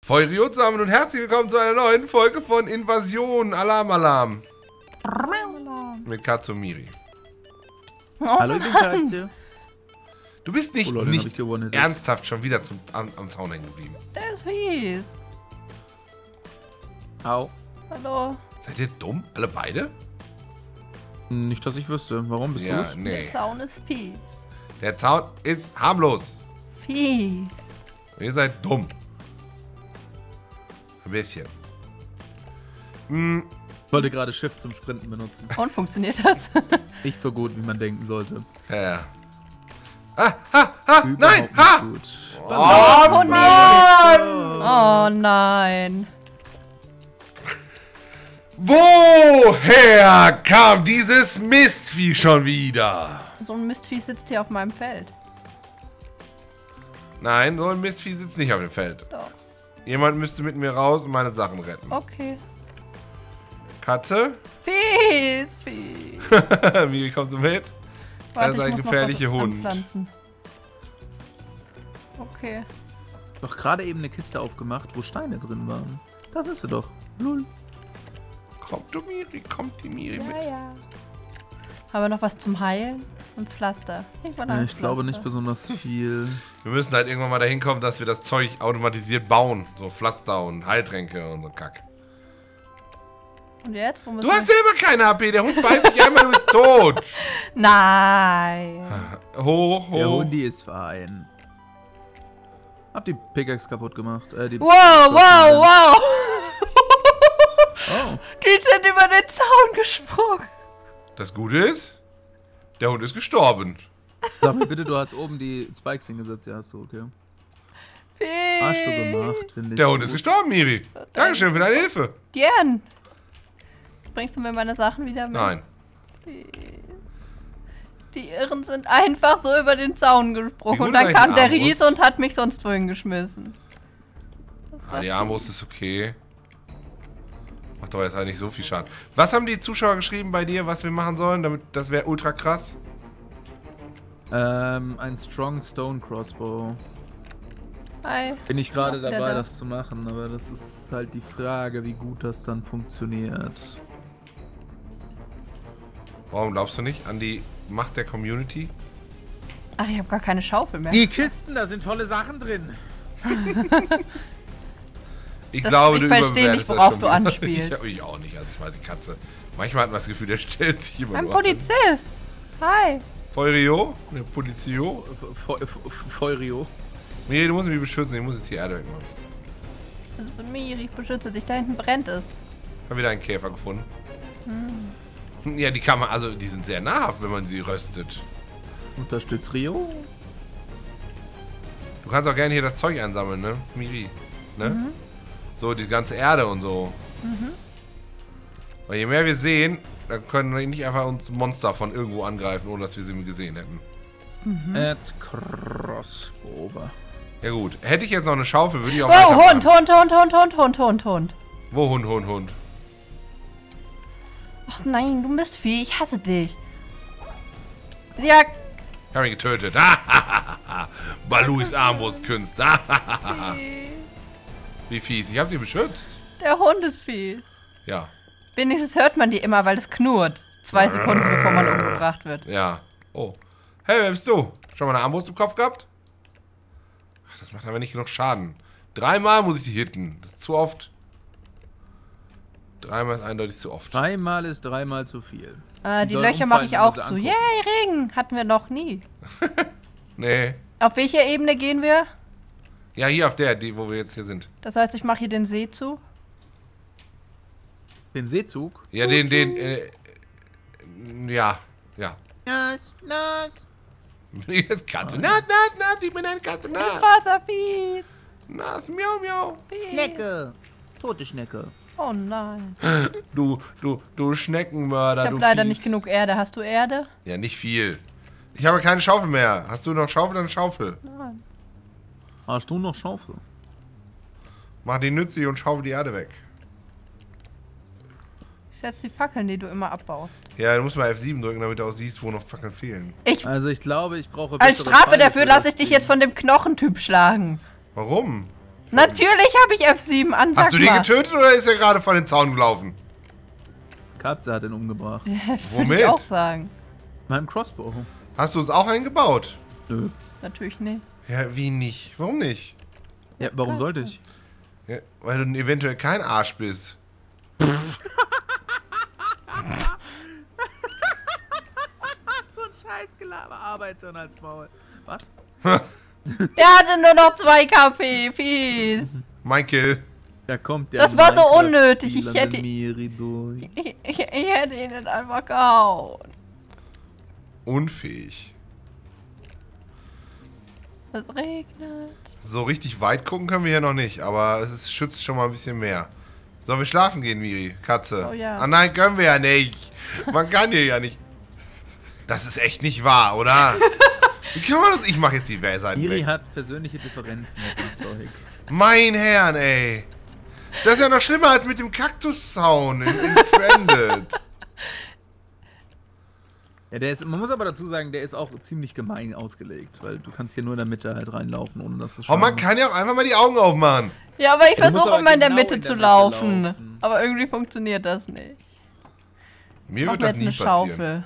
Feurio zusammen und herzlich willkommen zu einer neuen Folge von Invasion Alarm Alarm. Mit Katsumiri. Hallo, ich bin Katze. Du bist nicht, Leute, nicht ernsthaft schon wieder am Zaun hängen geblieben. Der ist fies. Au. Hallo. Seid ihr dumm? Alle beide? Nicht, dass ich wüsste. Warum bist du es? Nee. Der Zaun ist fies. Der Zaun ist harmlos. Fies. Ihr seid dumm. Ein bisschen. Ich wollte gerade Shift zum Sprinten benutzen. Und funktioniert das? Nicht so gut, wie man denken sollte. Ja. Nein! Überhaupt Ha! nicht gut. Oh, Mann! Oh nein. Woher kam dieses Mistvieh schon wieder? So ein Mistvieh sitzt hier auf meinem Feld. Nein, so ein Mistvieh sitzt nicht auf dem Feld. Doch. Jemand müsste mit mir raus und meine Sachen retten. Okay. Katze? Fies, fies. Miri, kommst du mit? Warte, Das ist ein ich muss noch gefährlicher was Hund. anpflanzen. Okay. Doch gerade eben eine Kiste aufgemacht, wo Steine drin waren. Das ist sie doch. Lul. Kommt du, Miri? Kommt die Miri mit? Ja. Haben wir noch was zum Heilen? Und Pflaster. Ich glaube nicht besonders viel. Wir müssen halt irgendwann mal dahin kommen, dass wir das Zeug automatisiert bauen. So Pflaster und Heiltränke und so Kack. Und jetzt? Wo müssen Du hast selber keine AP. Der Hund beißt dich einmal, du bist tot. Nein. Hoch, Der hoch. Hundi ist Verein. Hab die Pickaxe kaputt gemacht. Wow. Oh. Die sind über den Zaun gesprungen. Das Gute ist, der Hund ist gestorben. Sag mir bitte, du hast oben die Spikes hingesetzt. Ja, hast du, okay. Fies. Hast du gemacht, finde ich. Der Hund ist gut. gestorben, Miri. Dankeschön für deine Hilfe. Gern. Bringst du mir meine Sachen wieder mit? Nein. Die Irren sind einfach so über den Zaun Wie gesprungen. gut Und dann ist kam der eigentlich die Riese und hat mich sonst wohin geschmissen. Das war Die Armbrust ist okay. Macht aber jetzt halt nicht so viel Schaden. Was haben die Zuschauer geschrieben bei dir, was wir machen sollen? Damit, das wäre ultra krass. Ein Strong Stone Crossbow. Hi. Bin ich gerade Ja, dabei, da. das zu machen, aber das ist halt die Frage, wie gut das dann funktioniert. Warum glaubst du nicht an die Macht der Community? Ach, ich habe gar keine Schaufel mehr. Die Kisten, da sind tolle Sachen drin. Ich Das- glaube, ich du verstehe überbewertest nicht, das worauf schon du wieder. anspielst. Ich auch nicht, also ich weiß die Katze. Manchmal hat man das Gefühl, der stellt sich immer Ein nur an. Polizist. Hi. Feurio? Ne, Polizio? Feurio. Miri, du musst mich beschützen, ich muss jetzt die Erde wegmachen. Das ist Miri, ich beschütze dich. Da hinten brennt es. Ich habe wieder einen Käfer gefunden. Ja, die kann man, also die sind sehr nahrhaft, wenn man sie röstet. Unterstützt Rio. Du kannst auch gerne hier das Zeug einsammeln, ne? Miri. Ne? So, die ganze Erde und so. Weil je mehr wir sehen, dann können wir nicht einfach uns Monster von irgendwo angreifen, ohne dass wir sie gesehen hätten. At Crossbow. Ja gut. Hätte ich jetzt noch eine Schaufel, würde ich auch Oh, weitermachen. Hund. Wo Hund? Ach nein, du bist Vieh. Ich hasse dich. Ja, Ich habe ihn getötet. Baluis Armbrustkünst. Wie fies. Ich habe sie beschützt. der Hund ist Vieh. Ja. Wenigstens hört man die immer, weil es knurrt. 2 Sekunden, bevor man umgebracht wird. Ja. Oh. Hey, wer bist du? Schon mal eine Armbrust im Kopf gehabt? Ach, das macht aber nicht genug Schaden. 3-mal muss ich die hitten. Das ist zu oft. 3-mal ist eindeutig zu oft. 3-mal ist 3-mal zu viel. Die sollen Löcher mache umfallen, ich wenn auch wir sie zu. angucken. Yay, Regen. Hatten wir noch nie. Nee. Auf welcher Ebene gehen wir? Ja, hier auf der, die, wo wir jetzt hier sind. Das heißt, ich mache hier den See zu. Den Seezug? Ja, ja. Nice. Jetzt Katze. Na, ich bin eine Katze. Ich Na, war fies. miau, miau. Fies. Schnecke. Tote Schnecke. Oh nein. Du Schneckenmörder, Ich du habe leider Fies. nicht genug Erde. Hast du Erde? Ja, nicht viel. Ich habe keine Schaufel mehr. Hast du noch Schaufel, dann Schaufel. Nein. Hast du noch Schaufel? Mach die nützlich und schaufel die Erde weg. Ich setze die Fackeln, die du immer abbaust. Ja, du musst mal F7 drücken, damit du auch siehst, wo noch Fackeln fehlen. Also ich glaube, ich brauche... Als bessere Strafe Pfeile dafür für lasse das ich dich Ding. jetzt von dem Knochentyp schlagen. Warum? Natürlich habe ich F7 an. Hast du den getötet oder ist er gerade von den Zaun gelaufen? Katze hat ihn umgebracht. Würde Womit? ich auch sagen. Meinem Crossbow. Hast du uns auch eingebaut? Nö. Natürlich nicht. Ja, wie nicht? Warum nicht? Ja, warum sollte ich? Ja, weil du eventuell kein Arsch bist. So ein Scheißgelaber. Arbeite als Maul. Was? Der hatte nur noch 2 KP. Fies. Mein Kill. Da kommt der Das war so Minecraft unnötig. Ich spielende hätte, Miri durch. ich hätte ihn nicht einfach gehauen. Unfähig. Es regnet. So richtig weit gucken können wir hier noch nicht, aber schützt schon mal ein bisschen mehr. Sollen wir schlafen gehen, Miri? Katze? Oh ja. Ah nein, können wir ja nicht. Man kann hier ja nicht. Das ist echt nicht wahr, oder? Wie kann man das? Ich mache jetzt die Seiten Miri weg. hat persönliche Differenzen mit dem Zeug. Mein Herrn, ey. Das ist ja noch schlimmer als mit dem Kaktuszaun in Stranded. Ja, man muss aber dazu sagen, der ist auch ziemlich gemein ausgelegt, weil du kannst hier nur in der Mitte halt reinlaufen, ohne dass du Oh, man kann ja auch einfach mal die Augen aufmachen. Ja, aber ich Ja, du musst versuche aber immer in der genau Mitte in der zu Mitte laufen. laufen. Aber irgendwie funktioniert das nicht. Mir Mach wird mir das jetzt nie eine passieren. Schaufel.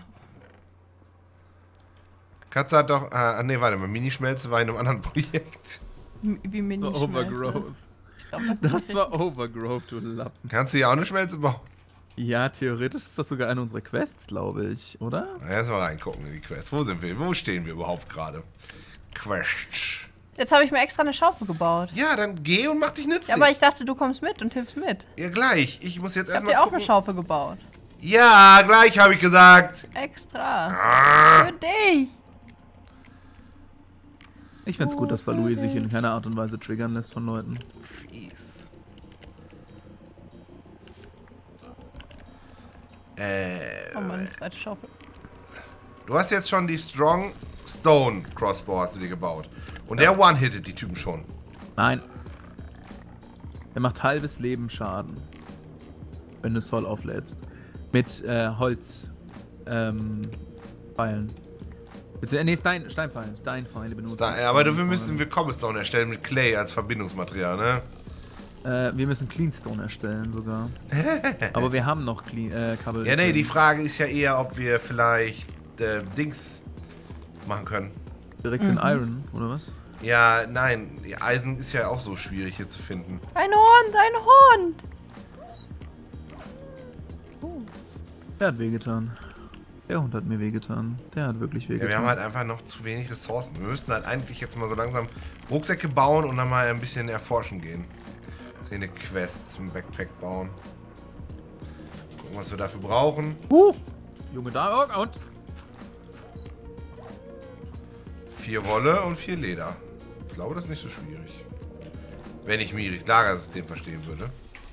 Katze hat doch... nee, warte mal. Minischmelze war in einem anderen Projekt. Wie mini Overgrowth. Das war Overgrowth, du Lappen. Kannst du ja auch eine Schmelze bauen? Ja, theoretisch ist das sogar eine unserer Quests, glaube ich, oder? Erstmal reingucken in die Quest. Wo sind wir? Wo stehen wir überhaupt gerade? Quest. Jetzt habe ich mir extra eine Schaufel gebaut. Ja, dann geh und mach dich nützlich. Ja, aber ich dachte, du kommst mit und hilfst mit. Ja, gleich. Ich muss jetzt Ich habe erstmal dir auch gucken. eine Schaufel gebaut. Ja, gleich habe ich gesagt. Extra. Ah. Für dich. Ich find's gut, dass Balui sich in keiner Art und Weise triggern lässt von Leuten. Fies. Oh Mann, eine zweite Schaufel. Du hast jetzt schon die Strong Stone Crossbow hast du dir gebaut. Und der one-hittet die Typen schon. Nein. Er macht halbes Leben Schaden. Wenn du es voll auflädst. Mit Holz. Pfeilen. Nee, Steinpfeilen. Steinpfeile benutzen. Aber dafür müssen wir Cobblestone erstellen mit Clay als Verbindungsmaterial, ne? Wir müssen Cleanstone erstellen sogar. Aber wir haben noch Kabel. Ja, nee, die Frage ist ja eher, ob wir vielleicht Dings machen können. Direkt in Iron, oder was? Ja, nein, Eisen ist ja auch so schwierig hier zu finden. Ein Hund, ein Hund. Der hat wehgetan. Der Hund hat mir wehgetan. Der hat wirklich Ja, wehgetan. wir haben halt einfach noch zu wenig Ressourcen. Wir müssten halt eigentlich jetzt mal so langsam Rucksäcke bauen und dann mal ein bisschen erforschen gehen. Das ist hier eine Quest zum Backpack bauen. Gucken, was wir dafür brauchen. Junge da und 4 Wolle und 4 Leder. Ich glaube, das ist nicht so schwierig. Wenn ich Miris Lagersystem verstehen würde.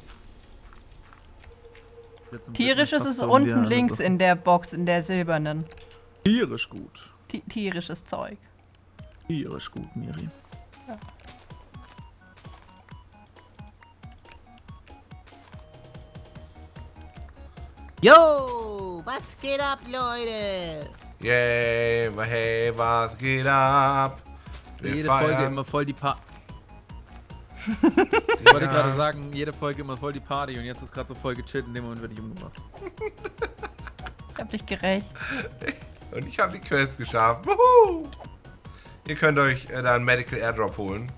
Tierisch ist es unten links in der Box, in der silbernen. Tierisch gut. Tierisches Zeug. Tierisch gut, Miri. Ja. Yo, was geht ab, Leute? Yay, hey, was geht ab? Wir Jede Folge feiern. immer voll die Party. Ich wollte gerade sagen, jede Folge immer voll die Party und jetzt ist gerade so voll gechillt, in dem Moment werde ich umgebracht. Ich hab dich gerecht. Und ich habe die Quest geschafft. Wuhu! Ihr könnt euch da einen Medical Airdrop holen.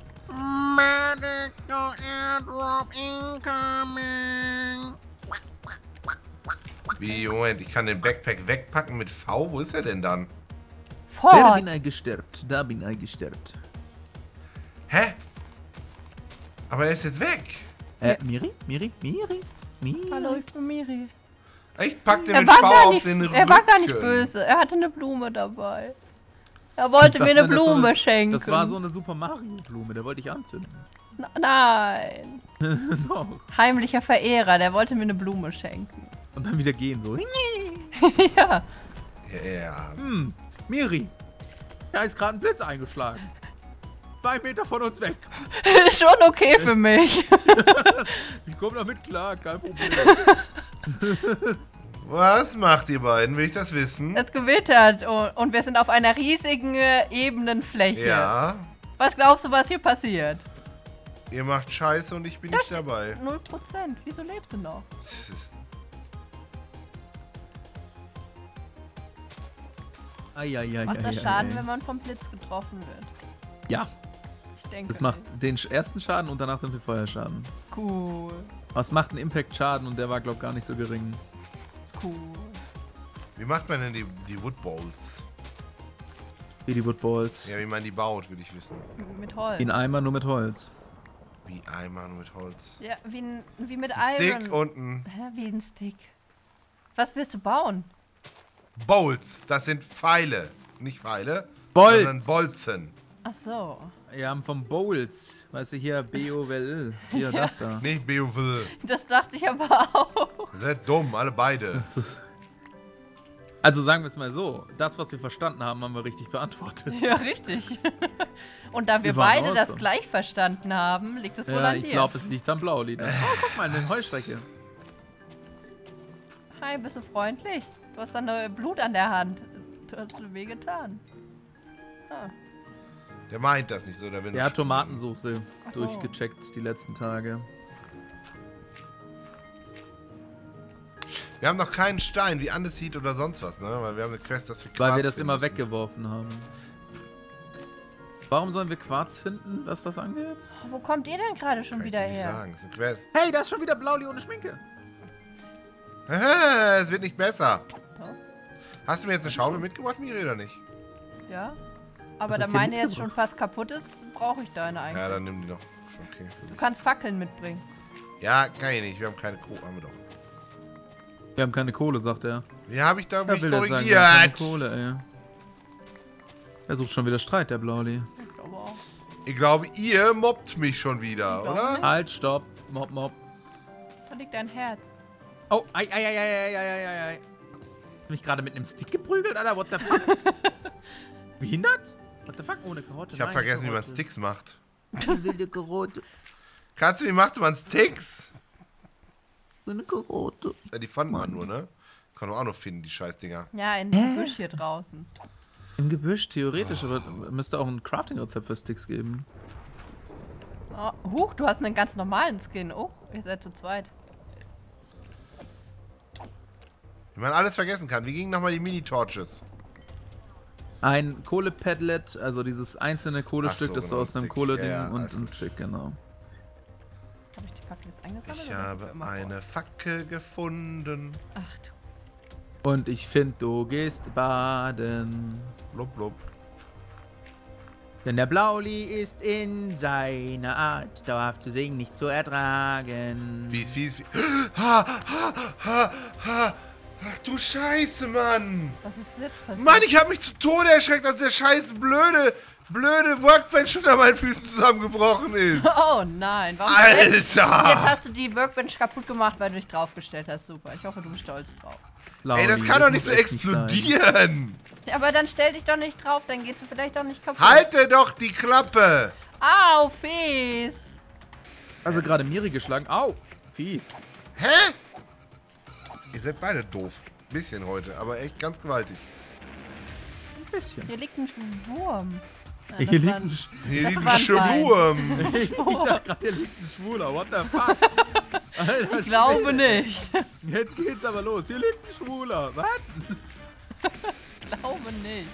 Medical Airdrop incoming. Wie, Moment, ich kann den Backpack wegpacken mit V? Wo ist er denn dann? Da Fort. bin ich gestärkt. Da bin ich gestärkt. Hä? Aber er ist jetzt weg. Miri? Hallo, ich bin Miri. Ich pack den Er mit war, V gar auf nicht, den Rücken. er war gar nicht böse. Er hatte eine Blume dabei. Er wollte mir eine Blume schenken. Das war so eine Super Mario Blume, der wollte ich anzünden. Nein. Doch. Heimlicher Verehrer, der wollte mir eine Blume schenken. Und dann wieder gehen so. Ja. Ja. Miri. Da ist gerade ein Blitz eingeschlagen. 2 Meter von uns weg. Schon okay für mich. Ich komme damit klar, kein Problem. Was macht ihr beiden? Will ich das wissen? Es gewittert und wir sind auf einer riesigen ebenen Fläche. Ja. Was glaubst du, was hier passiert? Ihr macht Scheiße und ich bin nicht dabei. 0%. Wieso lebst du noch? Macht das Schaden, wenn man vom Blitz getroffen wird? Ja, Ich denke das macht nicht. den ersten Schaden und danach den Feuerschaden. Cool. Was macht einen Impact-Schaden und der war, glaub ich, gar nicht so gering. Cool. Wie macht man denn die Woodballs? Wie die Woodballs. Ja, wie man die baut, will ich wissen. Mit Holz. Wie ein Eimer, nur mit Holz. Wie Eimer nur mit Holz. Ja, wie mit Ein Iron. Stick und ein Hä, wie ein Stick. Was willst du bauen? Bowls. Das sind Pfeile. Nicht Pfeile, Bolz. sondern Bolzen. Ach so. Ja, vom Bowls. Weißt du, hier, B-O-W-L. Hier, Ja. das da. Nicht Beowil. Das dachte ich aber auch. Ihr seid dumm, alle beide. Das ist also sagen wir es mal so, das, was wir verstanden haben, haben wir richtig beantwortet. Ja, richtig. Und da wir Wir waren beide auch das so. gleich verstanden haben, liegt es wohl Ja, an ich dir. glaube, es liegt am Blaulied. Oh, guck mal, eine Heuschrecke. Hi, bist du freundlich? Du hast dann Blut an der Hand. Du hast mir wehgetan. Ah. Der meint das nicht so. Der will Der nur hat Tomatensoße Ach so. durchgecheckt die letzten Tage. Wir haben noch keinen Stein, wie Andesit oder sonst was, ne? Weil wir haben eine Quest, dass wir Quarz Weil wir das finden immer müssen. weggeworfen haben. Warum sollen wir Quarz finden, was das angeht? Oh, wo kommt ihr denn gerade schon Kann ich wieder dir nicht her? sagen, das ist eine Quest. Hey, da ist schon wieder Blauli ohne Schminke. Es wird nicht besser. So. Hast du mir jetzt eine Schaufel mitgebracht, Miri, oder nicht? Ja. Aber Was da hast du meine jetzt mitgebracht? schon fast kaputt ist, brauche ich deine eigentlich. Ja, dann nimm die noch. Okay. Du kannst Fackeln mitbringen. Ja, kann ich nicht. Wir haben keine Kohle. Haben wir doch. Wir haben keine Kohle, sagt er. Wie habe ich da mich will er sagen, wir haben keine korrigiert? Kohle, ey. Er sucht schon wieder Streit, der Blauli. Ich glaube auch. Ich glaube, ihr mobbt mich schon wieder, Ich glaube oder? nicht. Halt, stopp. Mob, mob. Da liegt dein Herz. Oh, ei, ei, ei, ei, ei, ei, ei, ei. Mich gerade mit einem Stick geprügelt, Alter? What the fuck? Behindert? What the fuck? Ohne Karotte? Ich habe Nein, vergessen, wie man Karotte. Sticks macht. Die wilde Karotte. Kannst du, wie macht man Sticks? So eine Karotte. Ja, die fand man nur, ne? Kann man auch noch finden, die Scheißdinger. Ja, in dem Gebüsch hier draußen. Im Gebüsch, theoretisch, aber müsste auch ein Crafting-Rezept für Sticks geben. Oh, huch, du hast einen ganz normalen Skin. Oh, ihr seid zu zweit. Wie man alles vergessen kann. Wie gingen nochmal die Mini-Torches? Ein Kohlepadlet, also dieses einzelne Kohlestück, Ach so, das du genau, aus einem Stick. Kohleding Ja, ja, und alles ein gut. Stick, genau. Habe ich die Fackel jetzt eingesammelt? Ich oder ist die für habe immer eine Fackel gefunden. vor? Ach du. Und ich finde, du gehst baden. Blub, blub. Denn der Blauli ist in seiner Art dauerhaft zu singen, nicht zu ertragen. Fies, fies, fies. Ha, ha, ha, ha. Ach du Scheiße, Mann. Was ist jetzt passiert? Mann, ich habe mich zu Tode erschreckt, als der scheiß blöde Workbench unter meinen Füßen zusammengebrochen ist. Oh nein, warum jetzt? Alter! Jetzt hast du die Workbench kaputt gemacht, weil du dich draufgestellt hast. Super, ich hoffe, du bist stolz drauf. Blauli, Ey, das kann doch nicht muss so echt sein. explodieren. Ja, aber dann stell dich doch nicht drauf, dann geht's du vielleicht doch nicht kaputt. Halte doch die Klappe. Au, fies! Also gerade Miri geschlagen. Au! Fies. Hä? Ihr seid beide doof. Bisschen heute, aber echt ganz gewaltig. Ein bisschen. Hier liegt ein Wurm. Ja, Hier das liegt war ein Hier Das liegt war ein ein Bein. Schwurm. Ich dachte gerade, hier liegt ein Schwuler. What the fuck? Alter, Ich glaube nicht. Jetzt geht's aber los. Hier liegt ein Schwuler. Was? Ich glaube nicht.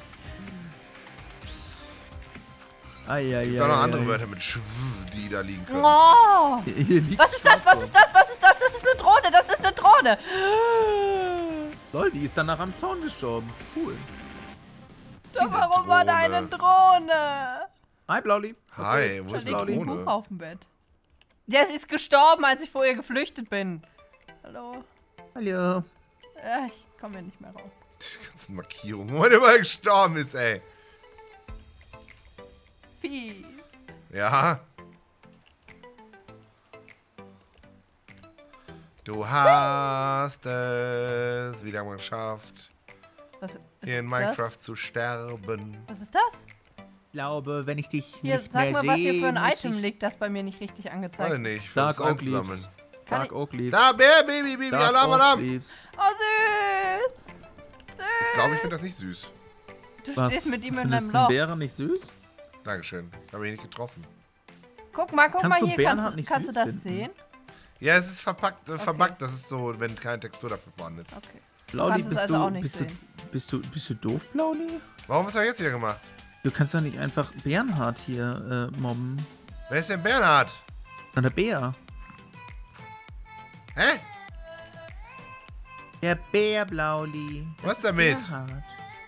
Eieiei. Da noch andere Wörter mit Schw, die da liegen können. Oh! Hier liegt Was ist das? Was ist das? Was ist das? Das ist eine Drohne! Das ist eine Drohne! Lol, die ist danach am Zaun gestorben. Cool. Doch, warum war da eine Drohne? Hi, Blauli. Was Hi, geht? wo Da ist die liegt ein Buch Drohne? auf dem Bett. Ja, sie ist gestorben, als ich vor ihr geflüchtet bin. Hallo? Hallo. Ich komme hier nicht mehr raus. Die ganzen Markierungen, wo man immer gestorben ist, ey. Fies. Ja. Du hast es wieder mal geschafft, Was ist hier in das? Minecraft zu sterben. Was ist das? Ich glaube, wenn ich dich Hier, nicht sag mehr mal, was hier für ein sehe, muss Item ich- liegt, das bei mir nicht richtig angezeigt Weiß wird. nicht, ich Dark versuch's Oak Leaves. einzusammeln. Kann Dark ich- Oak Leaves. Da, Bär, Baby, Dark Alarm, Oak Alarm. Leaves. Oh, süß! Ich glaube, ich finde das nicht süß. Du Was? stehst mit ihm in Findest einem du einen Loch. Bären nicht süß? Dankeschön. Habe ich nicht getroffen. Guck mal Kannst du hier. Bernhard nicht Kannst du süß das finden? sehen? Ja, es ist verbuggt, das ist so, wenn keine Textur dafür vorhanden ist. Okay. Blauli, kannst es also auch nicht sehen. bist du doof, Blauli? Warum hast du jetzt wieder gemacht? Du kannst doch nicht einfach Bernhard hier mobben. Wer ist denn Bernhard? Na, der Bär. Hä? Der Bär, Blauli. Was damit? Bernhard.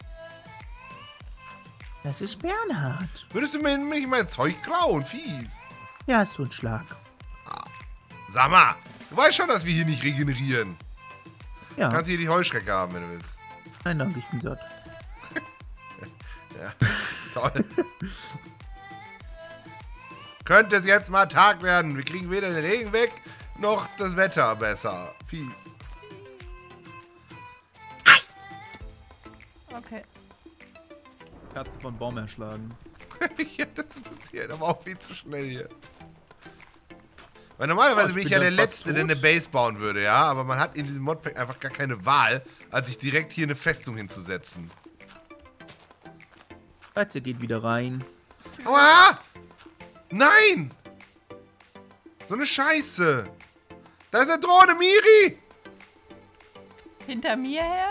Das ist Bernhard. Würdest du mir nicht mein Zeug klauen? Fies. Ja, hast du einen Schlag. Sag mal, du weißt schon, dass wir hier nicht regenerieren. Ja. Du kannst hier die Heuschrecke haben, wenn du willst. Nein, danke, ich bin satt. Ja, toll. Könnte es jetzt mal Tag werden. Wir kriegen weder den Regen weg, noch das Wetter besser. Fies. Okay. Katze von Baum erschlagen. Ja, das ist passiert, aber auch viel zu schnell hier. Weil normalerweise Oh, bin ich ich bin ja der dann fast Letzte, der tot. eine Base bauen würde, ja? Aber man hat in diesem Modpack einfach gar keine Wahl, als sich direkt hier eine Festung hinzusetzen. Katze geht wieder rein. Aua! Nein! So eine Scheiße! Da ist eine Drohne, Miri! Hinter mir her?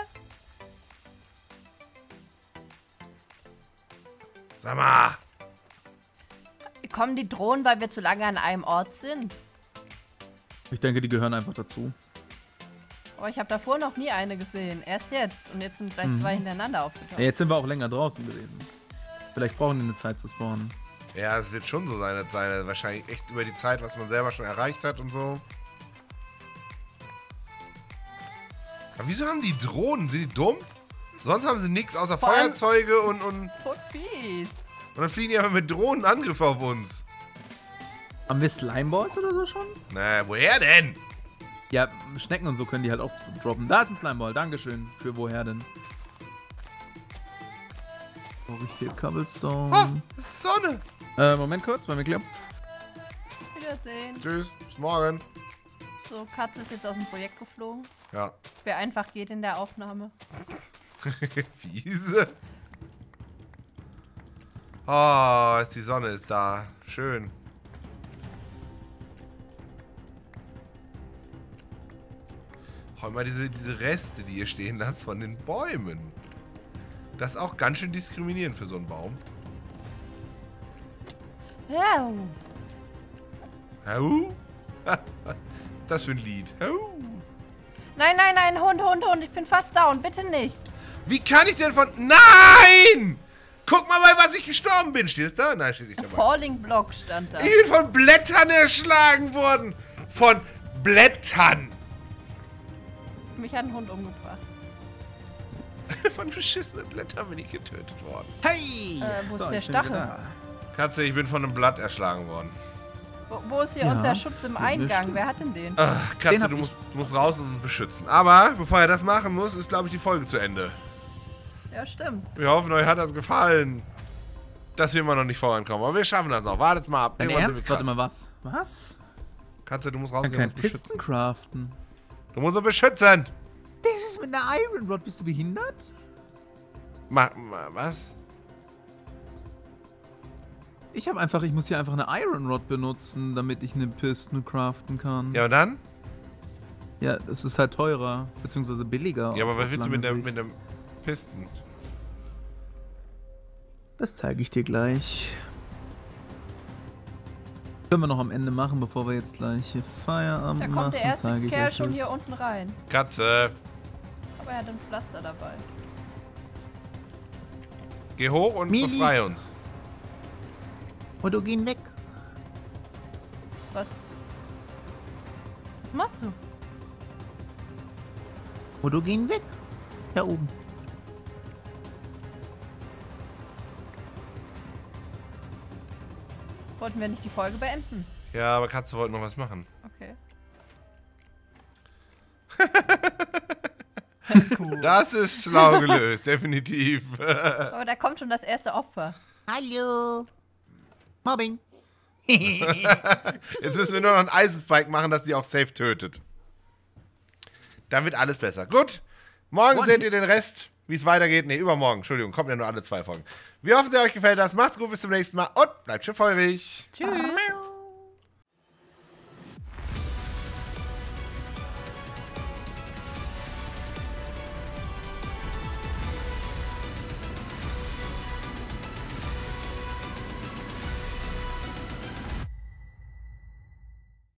Sag mal! Kommen die Drohnen, weil wir zu lange an einem Ort sind? Ich denke, die gehören einfach dazu. Aber ich habe davor noch nie eine gesehen. Erst jetzt. Und jetzt sind gleich zwei hintereinander aufgetaucht. Ja, jetzt sind wir auch länger draußen gewesen. Vielleicht brauchen die eine Zeit zu spawnen. Ja, es wird schon so sein, dass seine wahrscheinlich echt über die Zeit, was man selber schon erreicht hat und so. Aber wieso haben die Drohnen? Sind die dumm? Sonst haben sie nichts außer Vor allem- Feuerzeuge und Voll fies. dann fliegen die einfach mit Drohnenangriffe auf uns. Haben wir Slimeballs oder so schon? Na, woher denn? Ja, Schnecken und so können die halt auch droppen. Da ist ein Slimeball, dankeschön. Für woher denn? Oh, ich viel Cobblestone. Oh, das ist Sonne. Moment kurz, bei mir klappt. Wiedersehen. Tschüss, bis morgen. So, Katze ist jetzt aus dem Projekt geflogen. Ja, Wer einfach geht in der Aufnahme. fiese. Oh, die Sonne ist da. Schön. Oh, immer diese Reste, die ihr stehen lasst von den Bäumen. Das ist auch ganz schön diskriminierend für so einen Baum. Ja. Hau? Das für ein Lied. Hau? Nein, nein, nein, Hund. Ich bin fast down. Bitte nicht. Wie kann ich denn von... Nein! Guck mal, bei was ich gestorben bin. Steht es da? Nein, steht nicht dabei. Falling Block stand da. Ich bin von Blättern erschlagen worden. Von Blättern. Mich hat ein Hund umgebracht. Von beschissenen Blättern bin ich getötet worden. Hey! Wo ist der ich bin wieder Stachel? da. Katze, ich bin von einem Blatt erschlagen worden. Wo ist hier Ja, unser Schutz im Eingang? stimmt. Wer hat denn den? Ach, Den Katze, hab du ich. musst raus und uns beschützen. Aber, bevor er das machen muss, ist, glaube ich, die Folge zu Ende. Ja, stimmt. Wir hoffen, euch hat das gefallen. Dass wir immer noch nicht vorankommen. Aber wir schaffen das noch. Wartet mal ab. Dein Irgendwann Ernst? sind wir Warte krass. mal, was? Was? Katze, du musst Ich kann rausgehen und keinen uns Pisten beschützen. craften. Du musst uns beschützen. Das ist mit einer Iron Rod. Bist du behindert? Was? Ich muss hier einfach eine Iron Rod benutzen, damit ich eine Piste craften kann. Ja, und dann? Ja, es ist halt teurer, beziehungsweise billiger. Ja, aber auf was willst du lange mit Sicht. dem Pisten? Das zeige ich dir gleich. Können wir noch am Ende machen, bevor wir jetzt gleich hier Feierabend Da machen. kommt der erste zeige ich Kerl euch schon das. hier unten rein. Katze, Aber er hat ein Pflaster dabei. geh hoch und Mili. befrei uns. Oder gehen weg. Was? Was machst du? Oder gehen weg. Da oben. Wollten wir nicht die Folge beenden? Ja, aber Katze wollte noch was machen. Okay. Das ist schlau gelöst, definitiv. Aber da kommt schon das erste Opfer. Hallo. Mobbing. Jetzt müssen wir nur noch einen Eisenspike machen, dass die auch safe tötet. Dann wird alles besser. Gut, morgen seht ihr den Rest, wie es weitergeht. Ne, übermorgen, Entschuldigung, kommen ja nur alle 2 Folgen. Wir hoffen, es hat euch gefällt. Macht's gut, bis zum nächsten Mal und bleibt schön feurig. Tschüss.